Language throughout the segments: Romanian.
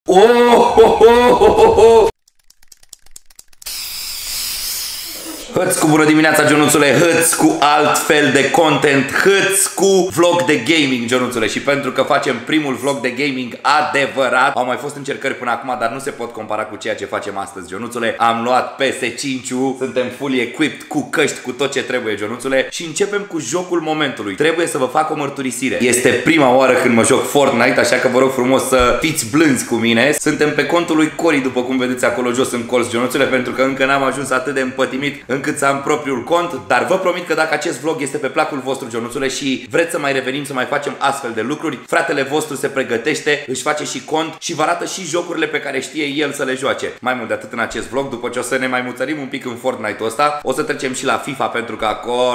Hăț cu bună dimineața, Ionuțule, hăț cu alt fel de content, hăț cu vlog de gaming, Ionuțule. Și pentru că facem primul vlog de gaming adevărat, au mai fost încercări până acum, dar nu se pot compara cu ceea ce facem astăzi, Ionuțule. Am luat PS5-ul, suntem fully equipped cu căști, cu tot ce trebuie, Ionuțule. Și începem cu jocul momentului. Trebuie să vă fac o mărturisire. Este prima oară când mă joc Fortnite, așa că vă rog frumos să fiți blânzi cu mine. Suntem pe contul lui Cori, după cum vedeți acolo jos în colț, Ionuțule, pentru că încă n-am ajuns atât de împătimit încât să am propriul cont, dar vă promit că dacă acest vlog este pe placul vostru, Ionuțule, și vreți să mai revenim să mai facem astfel de lucruri, fratele vostru se pregătește, își face și cont și vă arată și jocurile pe care știe el să le joace. Mai mult de atât, în acest vlog, după ce o să ne mai muțărim un pic în Fortnite-ul ăsta, o să trecem și la FIFA, pentru că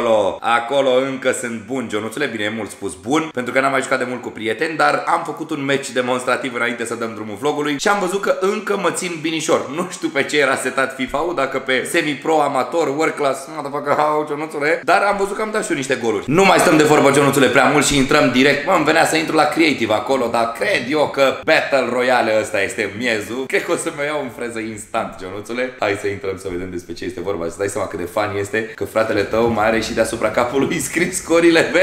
acolo încă sunt bun, Ionuțule. Bine, e mult spus bun, pentru că n-am mai jucat de mult cu prieteni, dar am făcut un match demonstrativ înainte să dăm drumul vlogului și am văzut că încă mă țin binișor. Nu știu pe ce era setat FIFA-ul, dacă pe semi-pro, amator, work class, Ionuțule, dar am văzut că am dat și eu niște goluri. Nu mai stăm de vorbă, Ionuțule, prea mult și intrăm direct. Îmi venea să intru la creative acolo, dar cred eu că Battle Royale ăsta este miezul. Cred că o să mă iau în freză instant, Ionuțule. Hai să intrăm să vedem despre ce este vorba. Să dai seama cât de funny este că fratele tău mai are și deasupra capului scris scorile pe...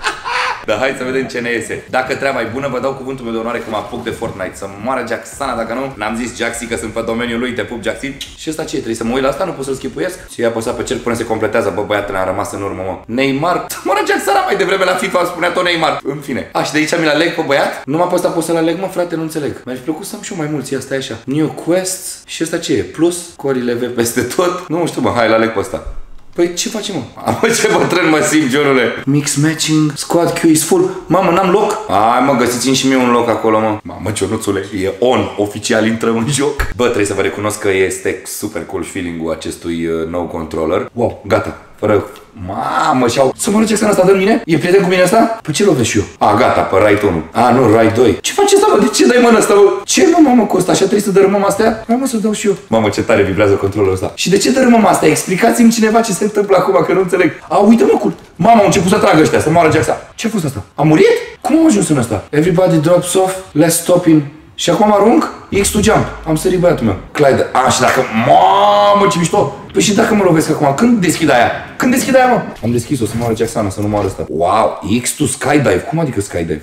Dar hai să vedem ce ne iese. Dacă treaba e bună, vă dau cuvântul meu de onoare că mă apuc de Fortnite. Să moară Jacksana, dacă nu, n-am zis Jaxi că sunt pe domeniul lui, te pup Jaxi. Și ăsta ce? Trebuie să mă uit la asta? Nu pot să-l schipuiesc? Și i-a apăsat pe cerc până se completează. Bă, băiatele, am rămas în urmă, mă. Neymar. Moară Jacksana, mai devreme la FIFA spunea tot Neymar. În fine. Și de aici mi-l aleg pe băiat? Nu m-a postat să-l aleg, mă, frate, nu înțeleg. Mi-aș plăcut să am și eu mai mulți, asta e așa. New Quest. Și ăsta ce e? Plus? Corile V peste tot? Nu știu, mă, hai, l-aleg pe ăsta. Păi ce facem, mă? Am ce bătrân mă simt, Johnule. Mix matching, squad queue is full. Mamă, n-am loc? Hai, mă, găsiți-mi și mie un loc acolo, mă. Mamă, Ionuțule, e on. Oficial intrăm în joc. Bă, trebuie să vă recunosc că este super cool feeling-ul acestui nou controller. Wow, gata. Fără... Mamă, și-au... Să mă rog, asta dă mine? E prieten cu mine asta? Păi ce lovesc și eu? A, gata, pe right 1. A, nu, right 2. Ce face asta, mă? De ce dai mâna asta, mă? Ce, mă, Costa? Așa trebuie să dărâmăm astea? Hai, mă, să dau și eu. Mamă, ce tare vibrează controlul ăsta. Și de ce dărâmăm astea? Explicați-mi cineva ce se întâmplă acum, că nu înțeleg. A, uite, mă, cul. Mama, au început să tragă ăștia, să moară Jackson. Ce a fost asta? A murit? Cum am ajuns în asta? Everybody drops off, let's stop him. Și acum arunc, X to jump. Am sărit băiatul meu. Clyde. A, și dacă... Mamă, ce mișto! Păi și dacă mă lovesc acum? Când deschid aia? Când deschid aia, mă? Am deschis-o, să moară Jacksana, să nu moară ăsta. Wow, X to skydive. Cum adică skydive?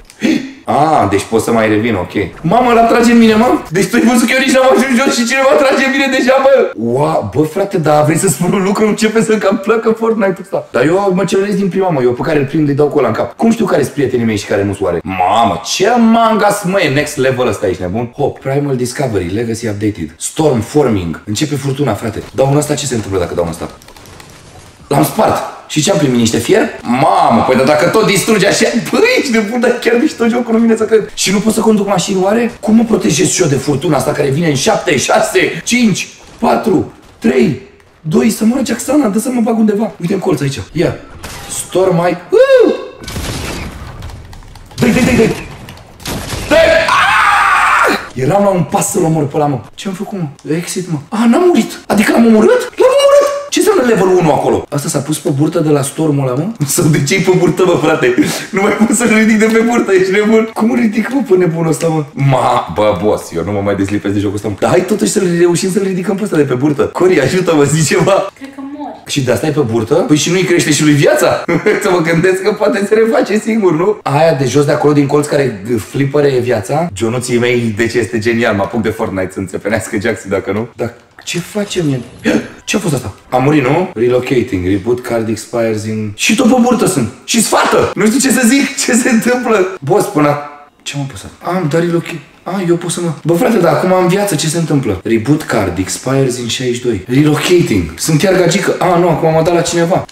Ah, deci pot să mai revin, ok. Mamă, ăla trage în mine, mă? Deci tu ai văzut că eu nici n-am ajuns jos și cineva trage în mine deja, bă? Wow, bă, frate, dar vrei să spun un lucru? Începe să cam plăcă Fortnite-ul ăsta. Dar eu mă celulez din prima, mă, eu pe care îl prind, îi dau cu ăla în cap. Cum știu care sunt prietenii mei și care nu soare? Mamă, ce mangas, mă, e next level ăsta, ești nebun? Hop, Primal Discovery, Legacy Updated, Storm Forming. Începe furtuna, frate. Dau în ăsta, ce se întâmplă dacă dau în ăsta? L-am spart. Și ce am primit, niște fier? Mamă, păi dar dacă tot distruge așa, băi, ești de bun, dar chiar mișto jocul, nu vine să cred. Și nu pot să conduc mașini, oare? Cum mă protejez și eu de furtuna asta care vine în 7, 6, 5, 4, 3, 2, să moară Jacksana, dă să mă bag undeva. Uite în colț aici, ia. Storm mai... Dă-i! Eram la un pas să-l omor pe ăla, mă. Ce-am făcut, mă? Exit, mă. A, n-am murit. Adică l-am omorât? L-am omorât! Ce înseamnă level 1 acolo? Asta s-a pus pe burtă de la Stormul ăla, mă? Sau de ce-i pe burtă, mă, frate? Nu mai pot să-l ridic de pe burtă, ești nebun? Cum îl ridic, mă, pe nebunul ăsta, mă? Bă, boss, eu nu mă mai deslipesc de jocul ăsta, mă. Dar hai totuși să-l reușim să-l ridicăm pe ăsta de pe burtă. Cori, ajută-mă, zi ceva. Cred că mor. Și de asta e pe burtă? Păi și nu-i crește și lui viața? Să mă gândesc că poate se reface singur, nu? Aia de jos de acolo din colț care flipăre e viața. Jonuții mei, deci este genial, mă apuc de Fortnite să înțepenească Jaxi, dacă nu. Dar ce facem el? Ce a fost asta? A murit, nu? Relocating, reboot card expires in... Și tot pe burtă sunt. Și sfată! Nu știu ce să zic, ce se întâmplă. Boss, până... Ce m-am pus? Am dat relocate. Eu pot să mă... Bă, frate, dar acum am viață, ce se întâmplă? Reboot card expires in 62. Relocating. Sunt chiar gagică. Nu, acum m-a dat la cineva.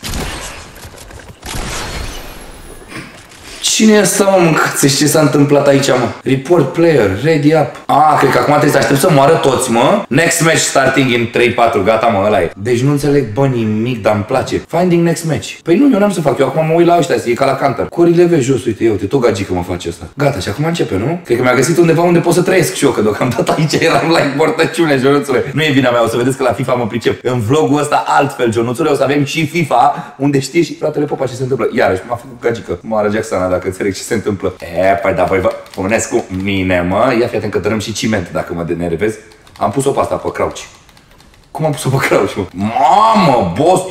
Cine e ăsta, mă, mâncați? Ce s-a întâmplat aici, mă? Report player, ready up. Cred că acum trebuie să aștept să moară toți, mă. Next match starting in 3-4, gata, mă, ăla e. Deci nu înțeleg, bă, nimic, dar îmi place. Finding next match. Păi nu, eu n-am să fac, eu acum mă uit la ăștia, e ca la Counter. Corile vezi jos, uite, uite, tot gagică mă face asta. Gata, și acum începe, nu? Cred că mi-a găsit undeva unde pot să trăiesc și eu, că deocamdată aici eram la importăciune, Ionuțule. Nu e vina mea, o să vedeți că la FIFA mă pricep. În vlogul ăsta altfel, Ionuțule, o să avem și FIFA, unde știe și fratele Popa ce se întâmplă. Iarăși, m-a făcut gagică. Moară Jacksana dacă înțeleg ce se întâmplă. Păi da, voi vă puneți cu mine, mă. Ia fii atent că dărâm și ciment dacă mă denervez. Am pus-o pe asta, pe crouch. Cum am pus-o pe crouch, mă? Mamă, boss!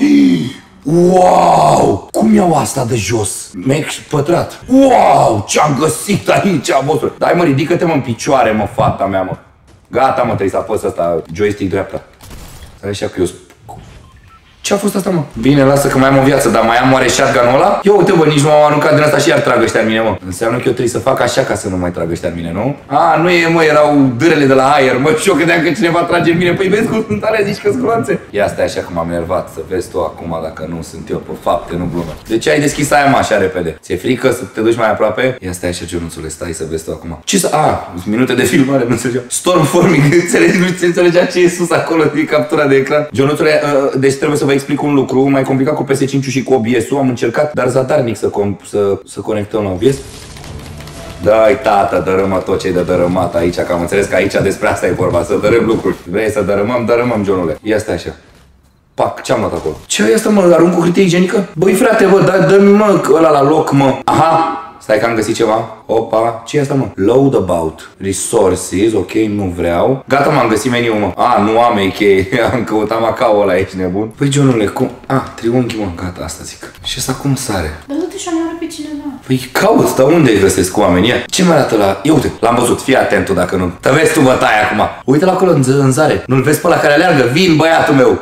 Wow! Cum iau asta de jos? Mec pătrat. Wow! Ce-am găsit aici, boss! Dai mă, ridică-te mă în picioare, mă, fata mea, mă. Gata, mă, trebuie să apăs asta, joystick dreapta. Stai așa că eu... Ce a fost asta, mă? Bine, lasă că mai am o viață, dar mai am oare shotgun-ul ăla? Eu uite, bă, nici nu m-am aruncat din asta și iar trag ăștia în mine, mă. Înseamnă că eu trebuie să fac așa ca să nu mai trag ăștia în mine, nu? A, nu e, mă, erau dârele de la aer, mă, și eu credeam că cineva trage în mine. Păi vezi cum sunt alea, zici că scroanțe. Ia stai așa că m-am enervat, să vezi tu acum dacă nu sunt eu pe fapte, nu glumă. De ce ai deschis aia, mă, așa repede? Ți-e frică să te duci mai aproape? Ia stai așa, Jonuțule, stai să vezi tu acum. Ce să... A, minute de filmare, nu înțelegeam. Stormforming, nu înțelegea ce e sus acolo din captura de ecran. Jonuțule, deci trebuie să vă explic un lucru mai complicat cu PS5 și cu OBS-ul. Am încercat, dar zadarnic să conectăm la OBS. Dai, tată, dărâmă tot ce-i de dărâmat aici, că am înțeles că aici despre asta e vorba, să dărâm lucruri. Vrei să dărâmăm, dărâmăm, Johnule. Ia stai așa. Pac, ce-am luat acolo? Ce e asta, mă? Arunc cu hârtie igienică? Băi, frate, bă, dă-mi, mă, ăla la loc, mă. Aha! Stai că am găsit ceva. Opa, ce e asta, mă? Load about. Resources, ok, nu vreau. Gata, m-am găsit meniu-ul, mă. A, nu am AK. Am căutat Macao ăla, ești nebun? Păi, Johnule, cum? A, triunghi, mă, gata, asta zic. Și asta cum sare? Dar du-te și omoară pe cineva. Păi caut, dar unde îi găsesc cu oamenii? Ce mi arată la... Ia uite, l-am văzut, fii atent tu dacă nu. Te vezi tu bătaia acum. Uite-l acolo în zare. Nu-l vezi pe ăla care aleargă? Vin, băiatul meu.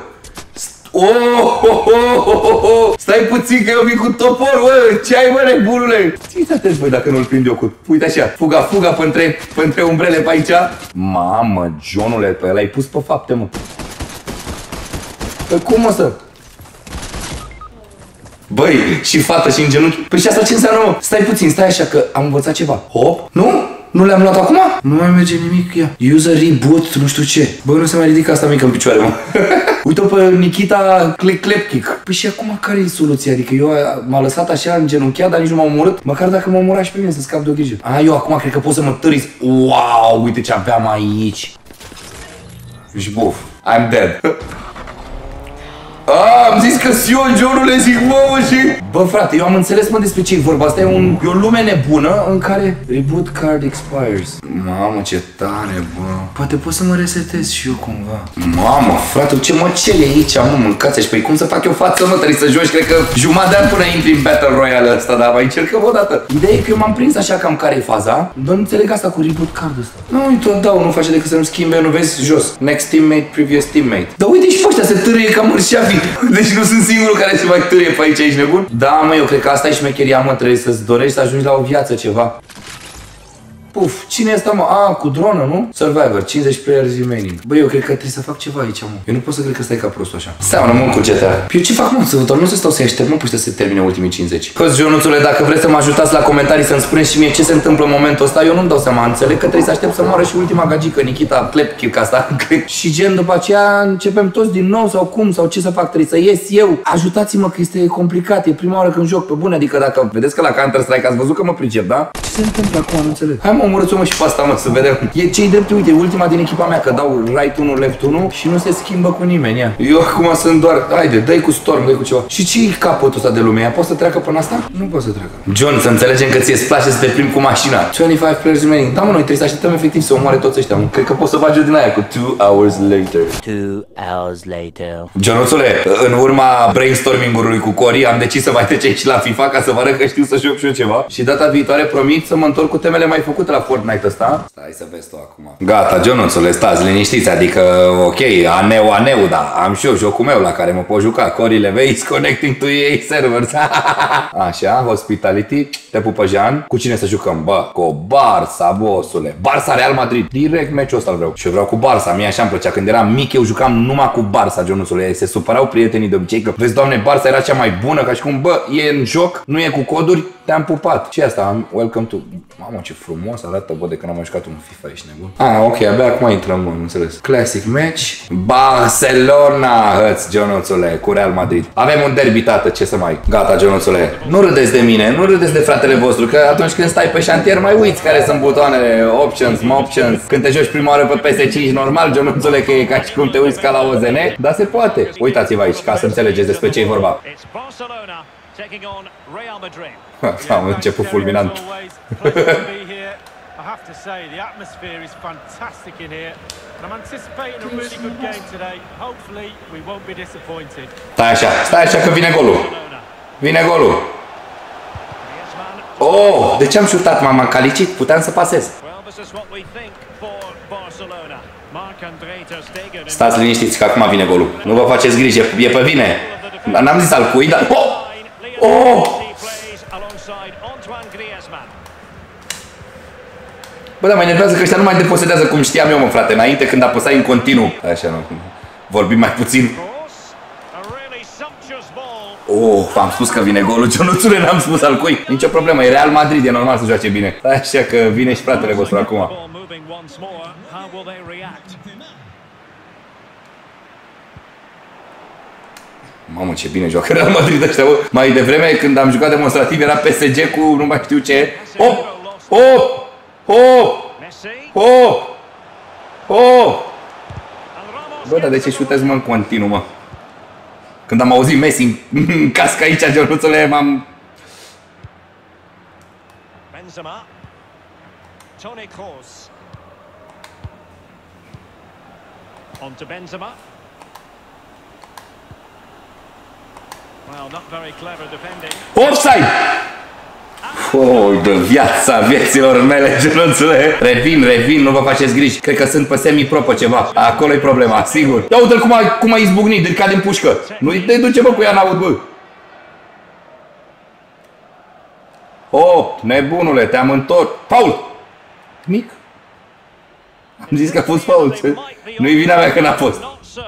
Stai puțin că eu vin cu topor, bă, ce ai, mă, nebunule? Ți-i atent, băi, dacă nu-l prind eu cu... Uite așa, fuga pe umbrele pe aici. Mamă, Johnule, pe ăla ai pus pe fapte, mă. Păi cum, mă, să... Băi, și fată și în genunchi. Păi și asta ce înseamnă, mă? Stai puțin, stai așa că am învățat ceva. Hop, nu? Nu le-am luat acum? Nu mai merge nimic, ia. User reboot, nu știu ce. Bă, nu se mai ridică asta mică în picioare, mă. Uite-o pe Nikita Klepkick. Păi și acum care e soluția? Adică eu m-a lăsat așa în genunchiat, dar nici nu m-a omorât. Măcar dacă mă omora și pe mine să scap de o grijă. A, eu acum cred că pot să mă târâi. Wow, uite ce aveam aici. Și buf, I'm dead. Am zis că Sion, Johnule, zic, mă, și... Bă, frate, eu am înțeles, mă, despre ce-i vorba. Asta e o lume nebună în care reboot card expires. Mamă, ce tare, bă. Poate pot să mă resetez și eu cumva. Mamă, frate, ce măcele e aici, mă, mâncați-și. Păi cum să fac eu față, mă? Trebuie să joci, cred că jumătate de an până intri în Battle Royale ăsta, dar mai încercăm o dată. Ideea e că eu m-am prins așa cam care e faza. Dar nu înțeleg asta cu reboot card ăsta. Nu, uite, o dau, nu face decât să-mi schimbe, nu vezi, jos. Next teammate, previous teammate. Dar uite și pe ăștia se târâie ca mărșavi. Deci nu sunt singurul care se mai târie pe aici, ești nebun? Da, mă, eu cred că asta e șmecheria, mă, trebuie să-ți dorești să ajungi la o viață, ceva. Puf, cine e asta, mă? A, cu dronă, nu? Survivor, 50 players remaining. Băi, eu cred că trebuie să fac ceva aici, mă. Eu nu pot să cred că stai ca prostul așa. Seamănă mult cu GTA. Eu ce fac, mă? Doar nu se stau să aștept, nu pot să se termine ultimii 50. Căți, Jonuțule, dacă vreți să mă ajutați la comentarii să-mi spuneți și mie ce se întâmplă în momentul ăsta, eu nu-mi dau seama. Înțeleg că trebuie să aștept să moară și ultima gagică, Nikita Klepkick asta. Și gen, după aceea începem toți din nou sau cum, sau ce să fac, trebuie să ies eu. Ajutați-mă că este complicat, e prima oară când joc pe bune, adică dacă vedeți că la Counter-Strike ați văzut că mă pricep, da? Ce se întâmplă acum, nu înțeleg. Hai, mă, omorâți-o, mă, și pe asta, mă, să vedem. E ce-i drept, uite, ultima din echipa mea, că dau right 1, left 1 și nu se schimbă cu nimeni, ia. Eu acum sunt doar, haide, dai cu Storm, dai cu ceva. Și ce-i capătul ăsta de lume? Ea poate să treacă până asta? Nu poate să treacă. John, să înțelegem că ți-e place să te plimbi cu mașina. 25 players remaining. Da, mă, noi trebuie să așteptăm efectiv să omoare toți ăștia, mă. Cred că poți să bagi din aia cu 2 hours later. 2 hours later. Jonuțule, în urma brainstorming-ului cu Cori, am decis să mai trece aici la FIFA ca să vă arăt că știu să joc și eu ceva. Și data viitoare promit să mă întorc cu temele mai făcute la Fortnite ăsta. Stai să vezi tu acum. Gata, Jonuțule, stați liniștiți, adică, ok, aneu, da, am și eu jocul meu la care mă pot juca. Cori Levei, connecting to EA servers. Așa, hospitality, te pupă Jean. Cu cine să jucăm? Bă, cu Barça, bossule. Barça Real Madrid. Direct meciul ăsta vreau. Și eu vreau cu Barça. Mie așa îmi plăcea. Când eram mic, eu jucam numai cu Barça, Jonuțule. Se supărau prietenii de obicei că, vezi, doamne, Barça era cea mai bună, ca și cum, bă, e în joc, nu e cu coduri, te-am pupat. Ce asta? Welcome to... Mamă, ce frumos arată, bă, de când am mai jucat un FIFA, ești nebun. Ah, ok, abia acum intrăm, mă, înțeles. Classic match. Barcelona, hăți, Jonuțule, cu Real Madrid. Avem un derby, tată, ce să mai... Gata, Jonuțule. Nu râdeți de mine, nu râdeți de fratele vostru, că atunci când stai pe șantier mai uiți care sunt butoanele, options, options. Când te joci prima oară pe PS5 normal, Jonuțule, că e ca și cum te uiți ca la OZN, dar se poate. Uitați-vă aici, ca să înțelegeți despre ce e vorba. taking on Real Madrid. Am început fulminant. I have to say, the atmosphere is fantastic in here, and I'm anticipating a really good game today. Hopefully, we won't be disappointed. Stai așa că vine golul. Vine golul. Oh, de ce am șutat, m-am calicit? Puteam să pasez. Stați liniștiți că acum vine golul. Nu vă faceți griji, e pe vine. Dar n-am zis al cui, dar... Bă, dar mă enervează că ăștia nu mai deposedează cum știam eu, mă, frate, înainte când apăsai în continuu. Așa, nu, vorbim mai puțin. Am spus că vine golul, Ionuțule, n-am spus al cui. Nicio problemă, e Real Madrid, e normal să joace bine. Așa că vine și fratele vostru acum. Mamă, ce bine joacă Real Madrid ăștia, bă. Mai devreme, când am jucat demonstrativ, era PSG cu nu mai știu ce. Bă, dar de ce șutezi, mă, în continuu, mă? Când am auzit Messi în cască aici, Ionuțule, m-am... Benzema. Toni Kroos. On to Benzema. Well, not very clever defending. Offside! De viața vieților mele, Ionuțule. Revin, nu vă faceți griji. Cred că sunt pe semi-pro pe ceva. Acolo e problema, sigur. Ia uite-l cum a izbucnit, îl cade în pușcă. Nu-i duce, bă, cu ea n-aud, bă. Nebunule, te-am întors. Paul! Mic. Am zis că a fost Paul. Nu-i vina mea că n-a fost.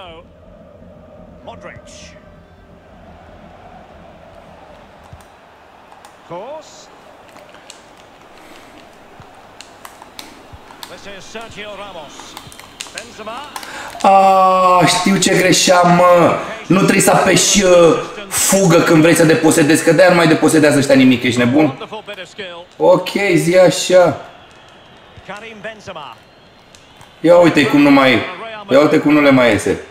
Sergio Ramos. Benzema. Știu ce greșeam, mă. Nu trebuie să apeși fugă când vrei să deposedezi, că de-aia nu mai deposedează ăștia nimic, ești nebun? Ok, zi așa. Ia uite cum nu le mai iese.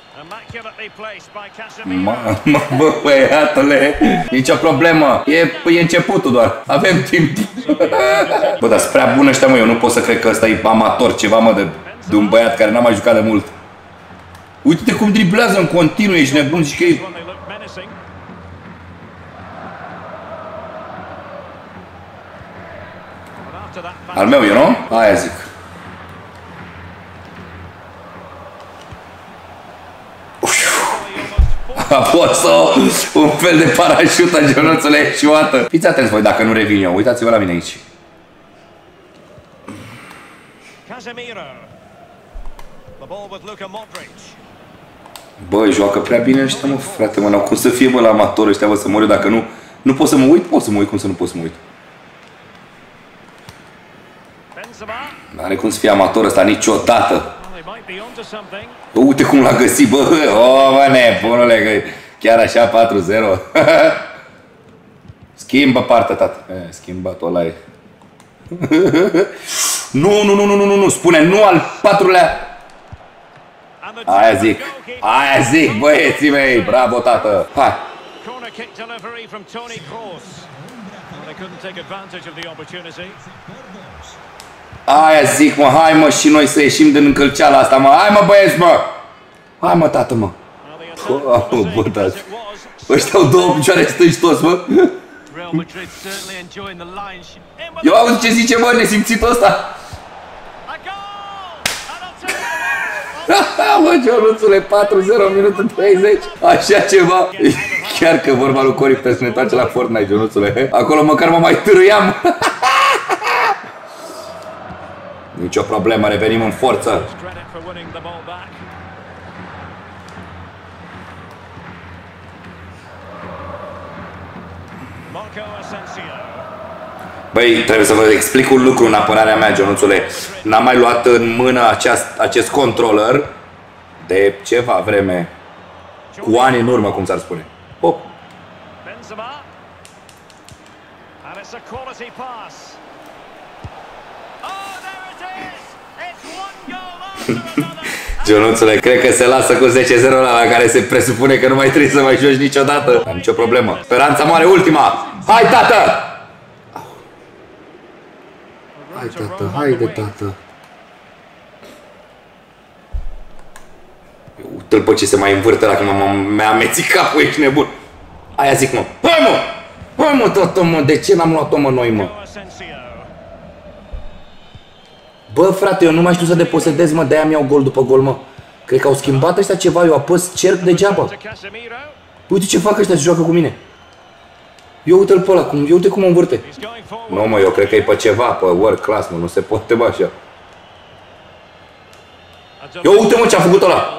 Bă, băiatule, nicio problemă. E începutul doar. Avem timp. Bă, dar sunt prea bun ăștia, mă. Eu nu pot să cred că ăsta e amator ceva, mă, de un băiat care n-a mai jucat de mult. Uite-te cum driblează în continuu, ești nebun, zici că e... Al meu e, nu? Aia zic. A fost un fel de parașută, Ionuțule, eșuată. Fiți atenți voi dacă nu revin eu. Uitați-vă la mine aici. Bă, joacă prea bine ăștia, mă, frate, mă, n-au cum să fie, bă, la amator ăștia, bă, să mor eu dacă nu. Nu pot să mă uit? Pot să mă uit, cum să nu pot să mă uit? N-are cum să fie amator ăsta niciodată. Uite cum l-a găsit, bă, bă, nebunule, că chiar așa 4-0. Schimbă partea, tată. Schimbat-o, ăla e. Nu, spune nu al patrulea. Aia zic, băieții mei, bravo, tată. Hai. Aia zic, mă, hai, mă, și noi să ieșim din încălceala asta, mă. Hai, mă, băieți, mă. Hai, mă, tată, mă. Bă, tată. Ăștia au două picioare stângi toți, mă. Eu aud ce zice, mă, nesimțitul ăsta. Mă, Ionuțule, 4-0, minutul 30. Așa ceva. Chiar că vorba lui Cori putea să ne întoarce la Fortnite, Ionuțule. Acolo măcar mă mai târâiam. Nicio problemă, revenim în forță. Băi, trebuie să vă explic un lucru în apărarea mea, Ionuțule. N-am mai luat în mână acest controller de ceva vreme. Cu ani în urmă, cum s-ar spune. Hop. Ionuțule, cred că se lasă cu 10-0 la care se presupune că nu mai trebuie să mai joci niciodată. Am nicio problemă. Speranța mare, ultima. Hai, tată! Hai, tată, haide, tată. Uite-l pe ce se mai învârte dacă mi-a amețit capul, ești nebun. Aia zic, mă. Hai, mă! Hai, mă, tată, mă, de ce n-am luat-o, mă, noi, mă? Bă, frate, eu nu mai știu să deposedez, mă, de-aia mi-au gol după gol, mă. Cred că au schimbat ăștia ceva, eu apăs cerc degeaba. Uite ce fac ăștia, se joacă cu mine. Eu uite-l pe ăla, eu uite cum mă învârte. Nu, mă, eu cred că e pe ceva, pe world class, mă, nu se poate, bă, așa. Eu uite, mă, ce-a făcut ăla.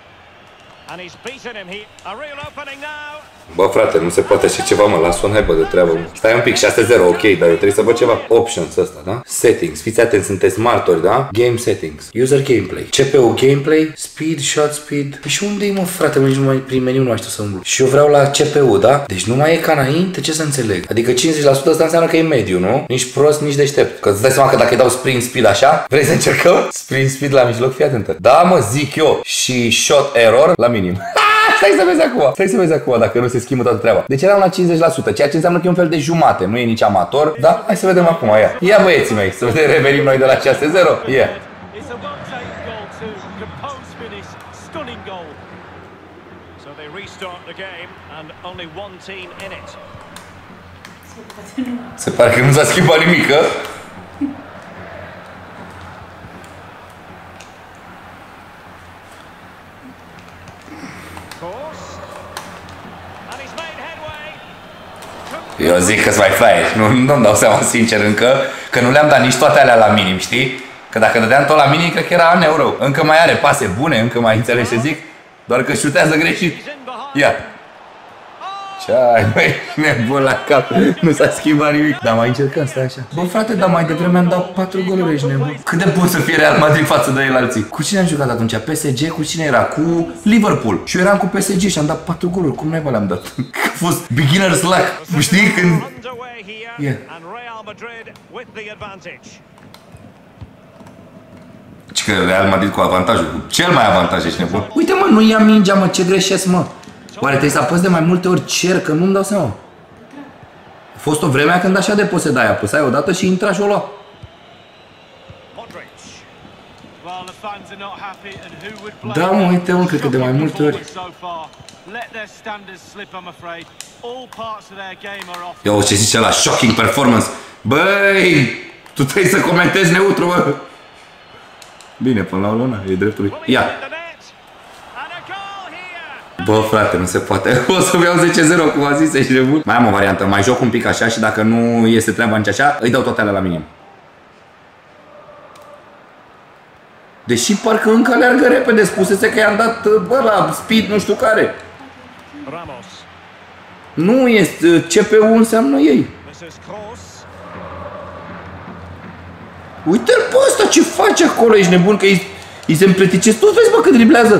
Bă, frate, nu se poate așa ceva, mă, las-o în haibă de treabă, mă. Stai un pic, 6-0, ok, dar eu trebuie să văd ceva. Options ăsta, da? Settings, fiți atenți, sunteți martori, da? Game settings, user gameplay, CPU gameplay, speed, shot speed. Și unde-i, mă, frate, nici nu mai, prin meniu nu mai știu să umblu. Și eu vreau la CPU, da? Deci nu mai e ca înainte, ce să înțeleg? Adică 50% asta înseamnă că e mediu, nu? Nici prost, nici deștept. Că îți dai seama că dacă îi dau sprint speed așa, vrei să încercăm? Sprint speed la mijloc, fii atentă. Da, mă, zic eu. Și shot error la minim. Stai să vezi acum. Stai să vezi acum dacă nu se schimbă toată treaba. Deci eram la 50%, ceea ce înseamnă că e un fel de jumate, nu e nici amator, da? Hai să vedem acum, ia băieții mei, să revenim noi de la 6-0. Ia. Se pare că nu s-a schimbat nimic, că? Eu zic că-s mai fraier. Nu-mi dau seama sincer încă că nu le-am dat nici toate alea la minim, știi? Că dacă dădeam tot la minim, cred că era an euro. Încă mai are pase bune, încă mai înțelegi ce zic? Doar că șutează greșit. Ia. Ce-ai, băi, nebun la cap. Nu s-a schimbat nimic. Dar mai încercăm, stai așa. Bă, frate, dar mai devreme am dat 4 goluri, ești nebun. Cât de bun să fie Real Madrid față de el alții? Cu cine am jucat atunci? PSG? Cu cine era? Cu Liverpool. Și eu eram cu PSG și am dat 4 goluri. Cum naiba le-am dat? A fost beginner's luck. Știi când... Yeah. Și că Real Madrid cu avantajul, cu cel mai avantaj, ești nebun. Uite, mă, nu ia mingea, mă, ce greșesc, mă. Oare trebuie să apăs de mai multe ori cer, că nu-mi dau seama. A fost o vreme când așa deposedai, apăsai odată și intra și o lua. Da, mă, uite, mă, cred că de mai multe ori. Ia o ce zice ăla, shocking performance. Băi, tu trebuie să comentezi neutru, bă. Bine, până la o lună, e dreptul lui. Ia. Bă, frate, nu se poate. O să-mi iau 10-0, cum a zis, ești nebun. Mai am o variantă, mai joc un pic așa și dacă nu iese treaba nici așa, îi dau toate alea la minim. Deși parcă încă aleargă repede, spusese că i-am dat, bă, la speed nu știu care. Nu este, CPU înseamnă ei. Uite-l pe ăsta ce face acolo, ești nebun, că îi se împleticesc. Tu vezi, bă, că driblează.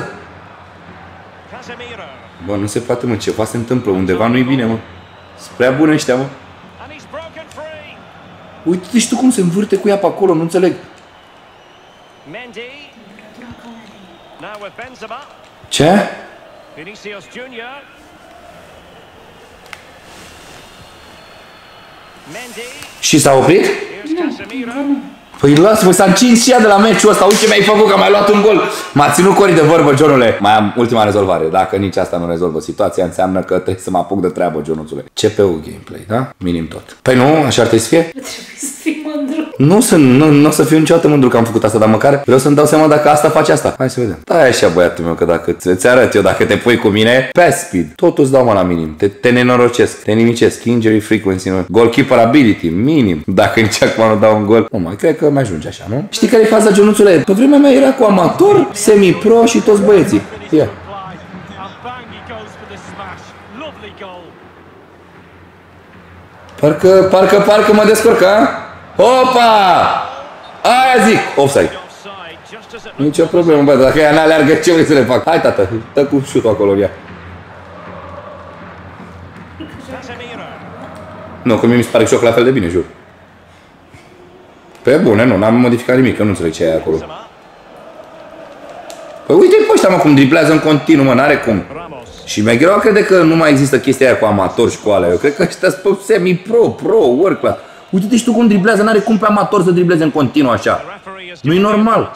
Bă, nu se poate, mă, ceva se întâmplă, undeva nu-i bine, mă. Sunt prea buni ăștia, mă. Uite-te și tu cum se învârte cu ea pe acolo, nu înțeleg. Ce? Și s-a oprit? Păi lasă-mă, s-a încins și ea de la meciul ăsta. Uite ce mi-ai făcut, că mi-ai luat un gol. M-a ținut Cori de vorbă, Johnule. Mai am ultima rezolvare. Dacă nici asta nu rezolvă situația, înseamnă că trebuie să mă apuc de treabă, Johnuțule. CPU gameplay, da? Minim tot. Păi nu, așa ar trebui să fie? Trebuie să fii mândru. Nu o să fiu niciodată mândru că am făcut asta, dar măcar vreau să-mi dau seama dacă asta face asta. Hai să vedem. Da, așa, băiatul meu, că dacă ți arăt eu, dacă te pui cu mine, pass speed, totul îți dau mă la minim. Te nenorocesc, te nimicesc, injury frequency, goalkeeper ability, minim. Dacă nici acum nu dau un gol, nu mai cred că mi ajunge așa, nu? Știi care e faza, Johnuțule? Pe vremea mea era cu amator, semi-pro și toți băieții. Ia. Parcă mă descurc, a? Opa! Aia zic! Offside. Nici o problemă, bă, dacă ea n-aleargă, ce vrei să le fac? Hai, tată, dă cu șutul acolo, ia. Nu, că mie mi se pare că joc la fel de bine, jur. Pe bune, nu, n-am modificat nimic, că nu înțeleg ce e acolo. Păi uite pe ăștia, mă, cum driblează în continuu, mă, n-are cum. Ramos. Și Megherau crede că nu mai există chestia aia cu amatori și cu alea. Eu cred că ăștia sunt semi-pro, work class. Uite-te și tu cum driblează, n-are cum pe amator să dribleze în continuu așa. Nu-i normal.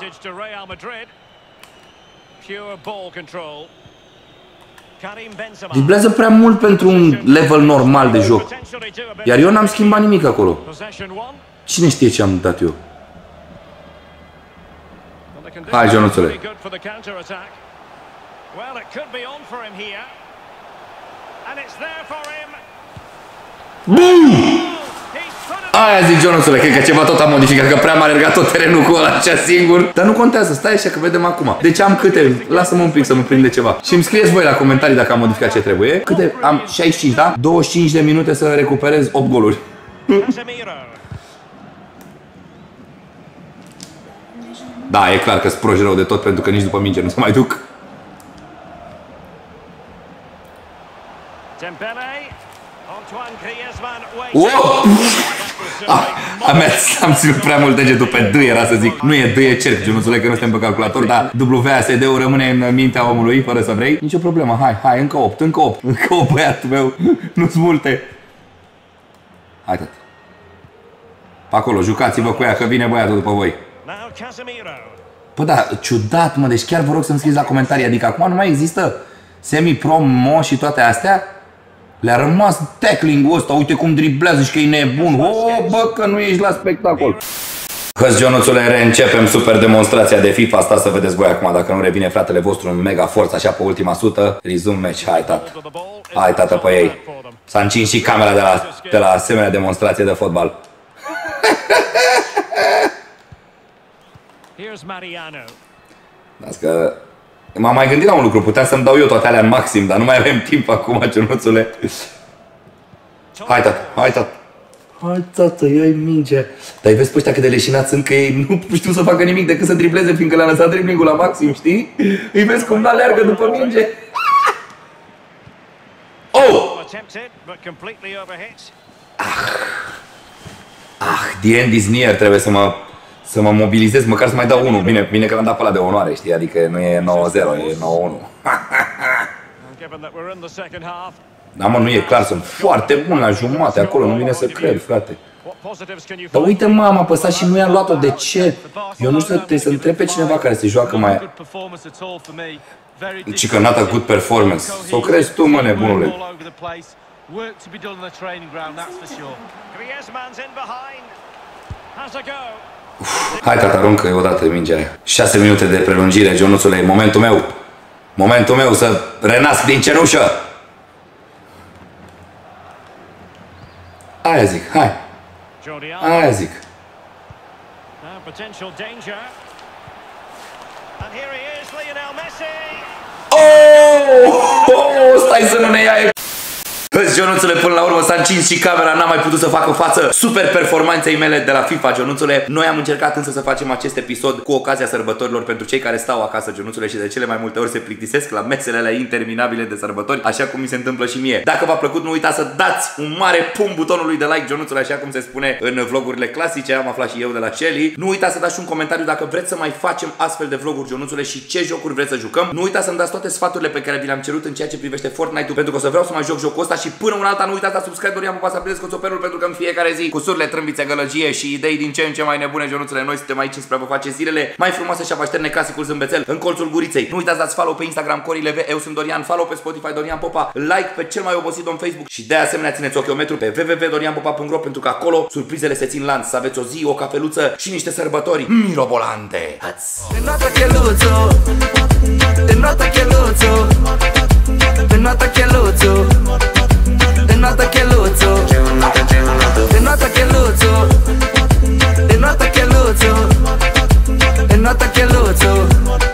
Driblează prea mult pentru un level normal de joc. Iar eu n-am schimbat nimic acolo. Cine știe ce am dat eu? Hai, Jonuțule. Bum! Aia zic, Jonuțule, cred că ceva tot am modificat, că prea m-a alergat tot terenul cu ăla așa singur. Dar nu contează, stai așa că vedem acum. Deci am câte, lasă-mă un pic să mă prinde ceva. Și îmi scrieți voi la comentarii dacă am modificat ce trebuie. Câte, am 65, da? 25 de minute să recuperez 8 goluri. Da, e clar că-s proști rău de tot, pentru că nici după minge nu se mai duc. Wow! Am ținut prea mult degetul pe D, era să zic. Nu e D, e cerc, Jonuțule, că nu suntem pe calculator, dar WASD-ul rămâne în mintea omului, fără să vrei. Nicio problemă, hai, încă 8, încă 8, băiatul meu, nu-s multe. Hai, tăt. Pe acolo, jucați-vă cu ea, că vine băiatul după voi. Păi da, ciudat, mă, deci chiar vă rog să-mi scrieți la comentarii, adică acum nu mai există semi-pro, mo și toate astea? Le-a rămas tackling-ul ăsta, uite cum driblează și că e nebun. Oh, bă, că nu ești la spectacol. Hăți, Jonuțule, reîncepem super demonstrația de FIFA asta, să vedeți voi acum dacă nu revine fratele vostru în mega forță așa pe ultima sută. Resume match, hai tată. Hai tată pe ei. S-a încins și camera de la asemenea demonstrație de fotbal. Dați că m-am mai gândit la un lucru, puteam să-mi dau eu toate alea în maxim, dar nu mai avem timp acum, Jonuțule. Hai, tată, Hai, tată, ia-i minge. Dar îi vezi pe ăștia cât de leșinați sunt, că ei nu știu să facă nimic decât să dribleze, fiindcă le-a lăsat driblingul la maxim, știi? Îi vezi cum n-aleargă după minge. Oh! The end is near, trebuie să mă mobilizez, măcar să mai dau unul. Bine că am dat pe ăla de onoare, știi? Adică nu e 9-0, e 9-1. Da, mă, nu e clar, sunt foarte bun la jumate acolo, nu vine să cred, frate. Dar uite, mă, am apăsat și nu i-am luat-o, de ce? Eu nu știu, trebuie să întreb pe cineva care se joacă mai... Ci că not a good performance. S-o crezi tu, mă, nebunule. Hai, tata, aruncă odată mingea aia. 6 minute de prelungire, Jonuțule, e momentul meu. Momentul meu să renasc din cenușă. Aia zic, hai. Aia zic. Oh, stai să nu ne ia. Hăți, Jonuțule, până la urmă s-a încins și camera, n-am mai putut să facă față super performanței mele de la FIFA, Jonuțule. Noi am încercat însă să facem acest episod cu ocazia sărbătorilor pentru cei care stau acasă, Jonuțule, și de cele mai multe ori se plictisesc la mesele alea interminabile de sărbători, așa cum mi se întâmplă și mie. Dacă v-a plăcut, nu uitați să dați un mare pumn butonului de like, Jonuțule, așa cum se spune în vlogurile clasice, am aflat și eu de la Shelly. Nu uitați să dați și un comentariu dacă vreți să mai facem astfel de vloguri, Jonuțule, și ce jocuri vreți să jucăm. Nu uitați să-mi dați toate sfaturile pe care vi le-am cerut în ceea ce privește Fortnite-ul, pentru că o să vreau să mai joc jocul ăsta și până una alta nu uitați să subscribe, Dorian Popa, să aprindeți coțopenul, pentru că în fiecare zi cu surle, trâmbițe, gălăgie și idei din ce în ce mai nebune, Jonuțule, noi suntem aici spre a vă face zilele mai frumoase și a vă așterne clasicul zâmbețel în colțul guriței. Nu uitați să dați follow pe Instagram CoriLV, eu sunt Dorian, follow pe Spotify Dorian Popa, like pe cel mai obosit om Facebook și de asemenea țineți ochiometru pe www.dorianpopa.ro, pentru că acolo surprizele se țin lanț, să aveți o zi, o cafeluță și niște sărbători mirobolante. Nota che luzzo,